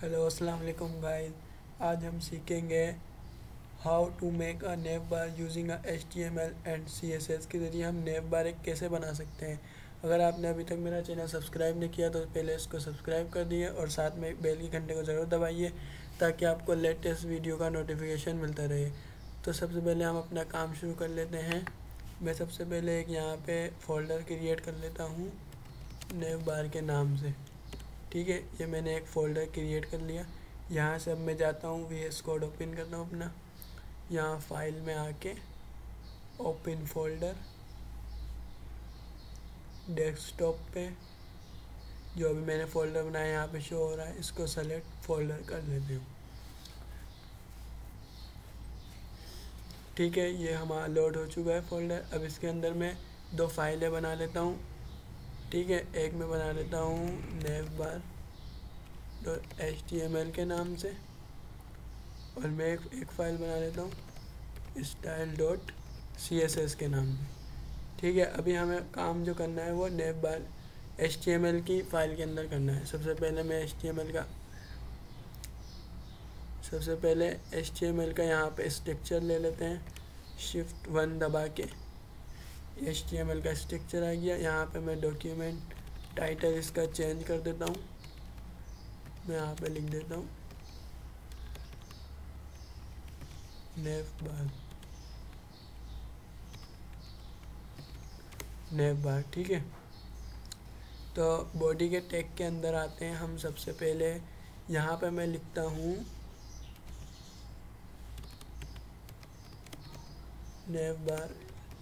Hello अस्सलाम वालेकुम guys. आज हम सीखेंगे how to make a nav bar using a HTML and CSS के ज़रिए हम नेव बार एक कैसे बना सकते हैं। अगर आपने अभी तक मेरा चैनल सब्सक्राइब नहीं किया तो पहले इसको सब्सक्राइब कर दिए और साथ में बेल की घंटे को ज़रूर दबाइए ताकि आपको लेटेस्ट वीडियो का नोटिफिकेशन मिलता रहे। तो सबसे पहले हम अपना काम शुरू कर लेते हैं। मैं सबसे पहले एक यहाँ पे फ़ोल्डर क्रिएट कर लेता हूँ नेव बार के नाम से। ठीक है, ये मैंने एक फ़ोल्डर क्रिएट कर लिया। यहाँ से अब मैं जाता हूँ VS कोड ओपन करता हूँ अपना। यहाँ फाइल में आके ओपन फोल्डर, डेस्कटॉप पे जो अभी मैंने फ़ोल्डर बनाया यहाँ पे शो हो रहा है, इसको सेलेक्ट फ़ोल्डर कर लेते हूँ। ठीक है, ये हमारा लोड हो चुका है फ़ोल्डर। अब इसके अंदर मैं दो फाइलें बना लेता हूँ। ठीक है, एक मैं बना लेता हूँ नेव बार HTML के नाम से और मैं एक फ़ाइल बना लेता हूँ style.css के नाम से। ठीक है, अभी हमें काम जो करना है वो नेव बार HTML की फ़ाइल के अंदर करना है। सबसे पहले HTML का यहाँ पे स्ट्रक्चर ले लेते हैं। Shift 1 दबा के HTML का स्ट्रक्चर आ गया। यहाँ पे मैं डॉक्यूमेंट टाइटल इसका चेंज कर देता हूँ। मैं यहाँ पे लिख देता हूँ नेव बार। ठीक है, तो बॉडी के टैग के अंदर आते हैं हम। सबसे पहले यहाँ पे मैं लिखता हूँ नेव बार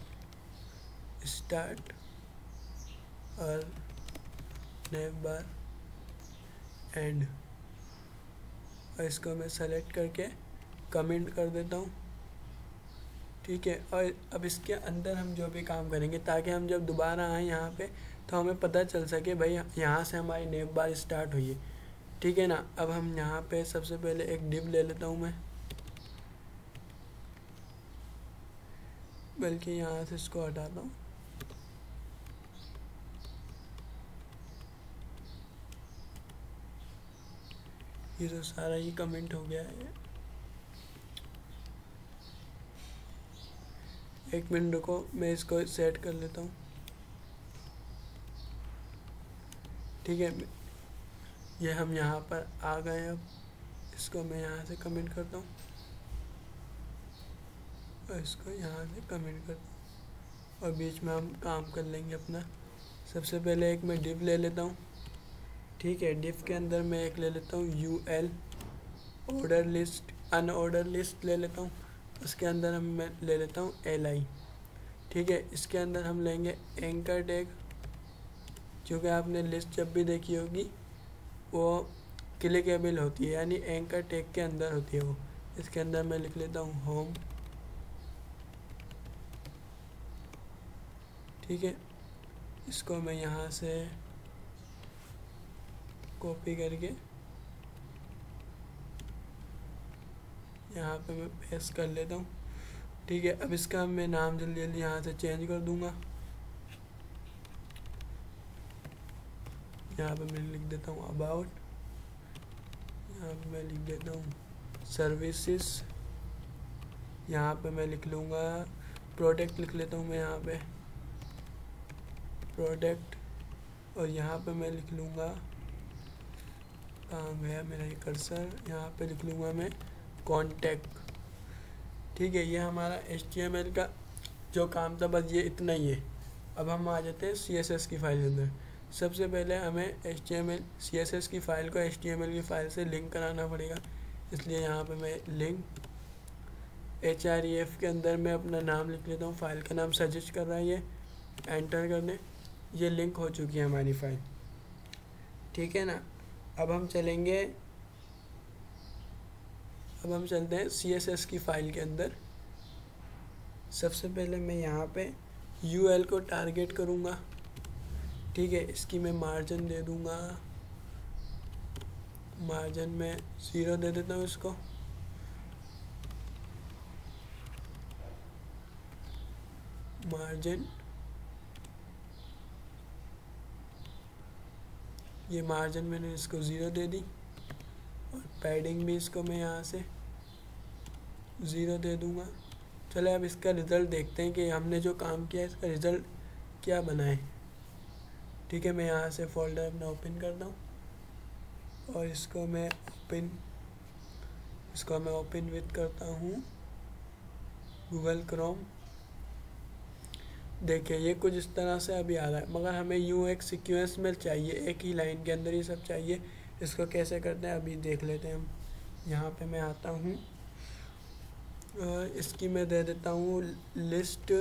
स्टार्ट और नेव बार एंड, और इसको मैं सेलेक्ट करके कमेंट कर देता हूँ। ठीक है, और अब इसके अंदर हम जो भी काम करेंगे ताकि हम जब दोबारा आए यहाँ पे तो हमें पता चल सके भाई यहाँ से हमारी नेव बार स्टार्ट हुई है। ठीक है ना। अब हम यहाँ पे सबसे पहले एक डिव ले लेता हूँ मैं, बल्कि यहाँ से इसको हटाता हूँ। ये तो सारा ही कमेंट हो गया है। एक मिनट रुको, मैं इसको सेट कर लेता हूँ। ठीक है, ये हम यहाँ पर आ गए। अब इसको मैं यहाँ से कमेंट करता हूँ और इसको यहाँ से कमेंट करता हूँ और बीच में हम काम कर लेंगे अपना। सबसे पहले एक मैं डिव ले लेता हूँ। ठीक है, डिव के अंदर मैं एक ले लेता हूँ UL order list, unordered list ले लेता हूँ। उसके अंदर मैं ले लेता हूँ LI। ठीक है, इसके अंदर हम लेंगे एंकर टैग, क्योंकि आपने लिस्ट जब भी देखी होगी वो क्लिकेबल होती है, यानी एंकर टैग के अंदर होती है वो। इसके अंदर मैं लिख लेता हूँ होम। ठीक है, इसको मैं यहाँ से कॉपी करके यहाँ पे मैं पेस्ट कर लेता हूँ। ठीक है, अब इसका मैं नाम जल्दी जल्दी यहाँ से चेंज कर दूँगा। यहाँ पे मैं लिख देता हूँ अबाउट, यहाँ पे मैं लिख देता हूँ सर्विसेज, यहाँ पे मैं लिख लूँगा प्रोडक्ट, लिख लेता हूँ मैं यहाँ पे प्रोडक्ट, और यहाँ पे मैं लिख लूँगा, कहाँ गया मेरा ये कर्सर, यहाँ पे लिख लूँगा मैं कॉन्टैक्ट। ठीक है, ये हमारा HTML का जो काम था बस ये इतना ही है। अब हम आ जाते हैं CSS की फाइल के अंदर। सबसे पहले हमें HTML CSS की फ़ाइल को HTML की फ़ाइल से लिंक कराना पड़ेगा। इसलिए यहाँ पे मैं लिंक href के अंदर मैं अपना नाम लिख लेता हूँ। फ़ाइल का नाम सजेस्ट कर रहा है, ये एंटर कर दें। ये लिंक हो चुकी है हमारी फ़ाइल। ठीक है ना। अब हम चलते हैं CSS की फ़ाइल के अंदर। सबसे पहले मैं यहाँ पे UL को टारगेट करूँगा। ठीक है, इसकी मैं मार्जिन दे दूँगा, मार्जिन में 0 दे देता हूँ इसको। मार्जिन, ये मार्जिन मैंने इसको 0 दे दी। और पैडिंग भी इसको मैं यहाँ से 0 दे दूँगा। चलो अब इसका रिज़ल्ट देखते हैं कि हमने जो काम किया इसका रिज़ल्ट क्या बना है। ठीक है, मैं यहाँ से फोल्डर अपना ओपन करता हूँ और इसको मैं ओपन विथ करता हूँ गूगल क्रोम। देखिए ये कुछ इस तरह से अभी आ रहा है, मगर हमें यूँ एक सीक्वेंस में चाहिए, एक ही लाइन के अंदर ये सब चाहिए। इसको कैसे करते हैं अभी देख लेते हैं हम। यहाँ पे मैं आता हूँ, इसकी मैं दे देता हूँ लिस्ट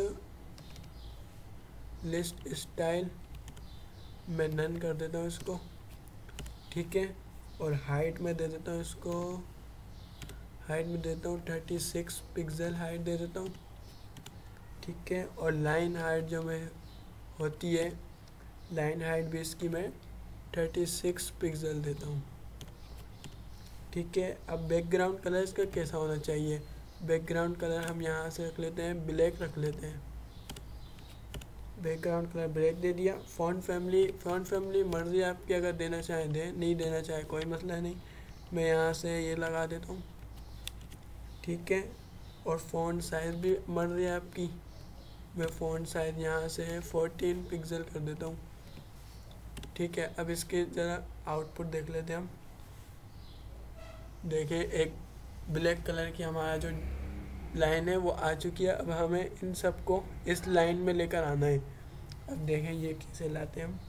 स्टाइल, मैं नन कर देता हूँ इसको। ठीक है, और हाइट में दे देता हूँ इसको, हाइट में देता हूँ 36 पिक्सल हाइट दे देता हूँ। ठीक है, और लाइन हाइट जो मैं होती है, लाइन हाइट भी इसकी मैं 36 पिक्सल देता हूँ। ठीक है, अब बैकग्राउंड कलर इसका कैसा होना चाहिए। बैकग्राउंड कलर हम यहाँ से रख लेते हैं ब्लैक रख लेते हैं। बैकग्राउंड कलर ब्लैक दे दिया। फ़ॉन्ट फैमिली मर्ज़ी आपकी, अगर देना चाहें दें, नहीं देना चाहे कोई मसला नहीं। मैं यहाँ से ये लगा देता हूँ। ठीक है, और फ़ॉन्ट साइज़ भी मर्ज़ी आपकी, मैं फ़ॉन्ट साइज़ यहाँ से 14 पिक्सल कर देता हूँ। ठीक है, अब इसके ज़रा आउटपुट देख लेते हैं हम। देखिए एक ब्लैक कलर की हमारा जो लाइन है वो आ चुकी है। अब हमें इन सबको इस लाइन में लेकर आना है। अब देखें ये कैसे लाते हैं हम।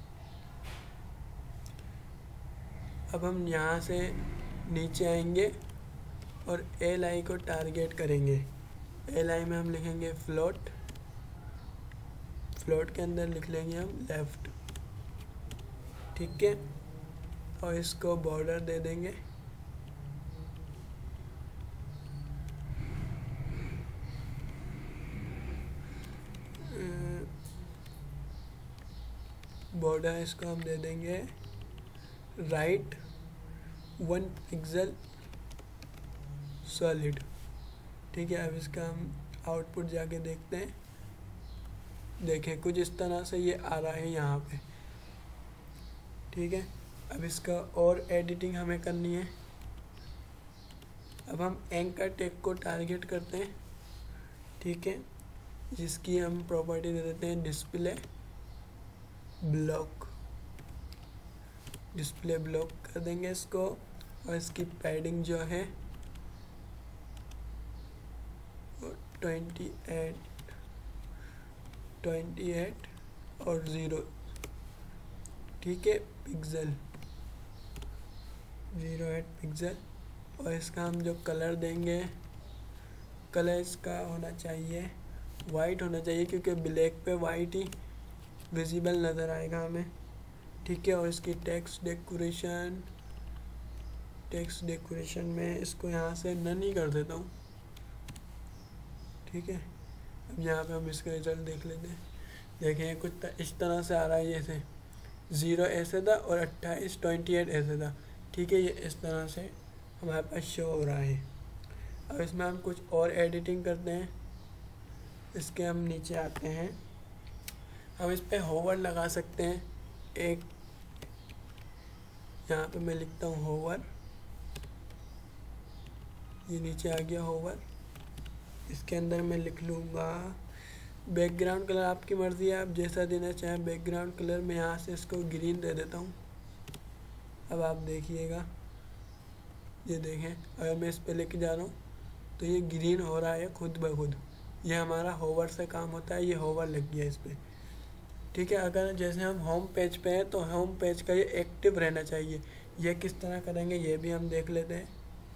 अब हम यहाँ से नीचे आएंगे और एल आई को टारगेट करेंगे। एल आई में हम लिखेंगे फ्लोट के अंदर लिख लेंगे हम लेफ़्ट। ठीक है, और इसको बॉर्डर दे देंगे बॉर्डर इसको हम दे देंगे राइट 1 पिक्सल सॉलिड। ठीक है, अब इसका हम आउटपुट जाके देखते हैं। देखें कुछ इस तरह से ये आ रहा है यहाँ पे। ठीक है, अब इसका और एडिटिंग हमें करनी है। अब हम एंकर टैग को टारगेट करते हैं। ठीक है, जिसकी हम प्रॉपर्टी दे देते हैं डिस्प्ले ब्लॉक कर देंगे इसको। और इसकी पैडिंग जो है 28 और 0। ठीक है, पिक्सल 08 पिक्सल। और इसका हम जो कलर देंगे, कलर इसका होना चाहिए वाइट होना चाहिए, क्योंकि ब्लैक पे वाइट ही विजिबल नज़र आएगा हमें। ठीक है, और इसकी टेक्स्ट डेकोरेशन में इसको यहाँ से नन ही कर देता हूँ। ठीक है, अब यहाँ पे हम इसका रिजल्ट देख लेते हैं। देखें कुछ इस तरह से आ रहा है, जैसे 0 ऐसे था और 28 ऐसे था। ठीक है, ये इस तरह से हमारे पास शो हो रहा है। अब इसमें हम कुछ और एडिटिंग करते हैं। इसके हम नीचे आते हैं, हम इस पर होवर लगा सकते हैं। एक यहाँ पे मैं लिखता हूँ होवर, ये नीचे आ गया होवर। इसके अंदर मैं लिख लूँगा बैकग्राउंड कलर, आपकी मर्ज़ी है, आप जैसा देना चाहें बैकग्राउंड कलर। मैं यहाँ से इसको ग्रीन दे देता हूँ। अब आप देखिएगा, ये देखें अगर मैं इस पे लेके जा रहा हूँ तो ये ग्रीन हो रहा है खुद ब खुद। ये हमारा होवर से काम होता है, ये होवर लग गया इस पर। ठीक है, अगर जैसे हम होम पेज पे हैं तो होम पेज का ये एक्टिव रहना चाहिए। ये किस तरह करेंगे ये भी हम देख लेते हैं।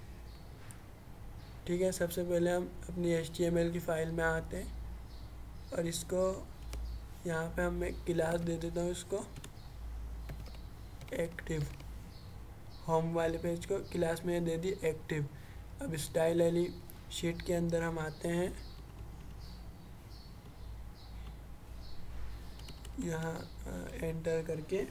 ठीक है, सबसे पहले हम अपनी HTML की फ़ाइल में आते हैं और इसको यहाँ पे हम एक क्लास दे देता हूँ, इसको एक्टिव। होम वाले पेज को क्लास में दे दी एक्टिव। अब स्टाइल वाली शीट के अंदर हम आते हैं, यहाँ एंटर करके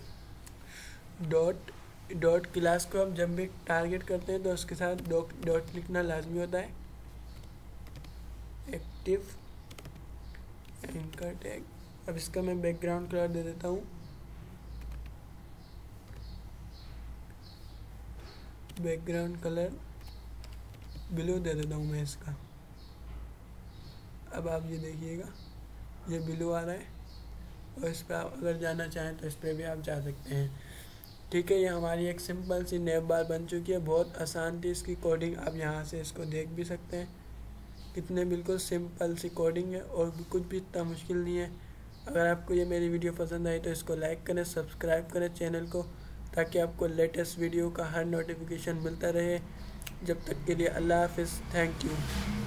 डॉट क्लास को हम जब भी टारगेट करते हैं तो उसके साथ डॉट लिखना लाजमी होता है। Active anchor tag. अब इसका मैं बैकग्राउंड कलर दे देता हूँ बैकग्राउंड कलर ब्लू दे देता हूँ मैं इसका। अब आप ये देखिएगा ये ब्लू आ रहा है, और इस पर आप अगर जाना चाहें तो इस पर भी आप जा सकते हैं। ठीक है, ये हमारी एक सिंपल सी नेव बार बन चुकी है। बहुत आसान थी इसकी कोडिंग, आप यहाँ से इसको देख भी सकते हैं कितने बिल्कुल सिंपल सी कोडिंग है और कुछ भी इतना मुश्किल नहीं है। अगर आपको ये मेरी वीडियो पसंद आई तो इसको लाइक करें, सब्सक्राइब करें चैनल को, ताकि आपको लेटेस्ट वीडियो का हर नोटिफिकेशन मिलता रहे। जब तक के लिए अल्लाह हाफिज़, थैंक यू।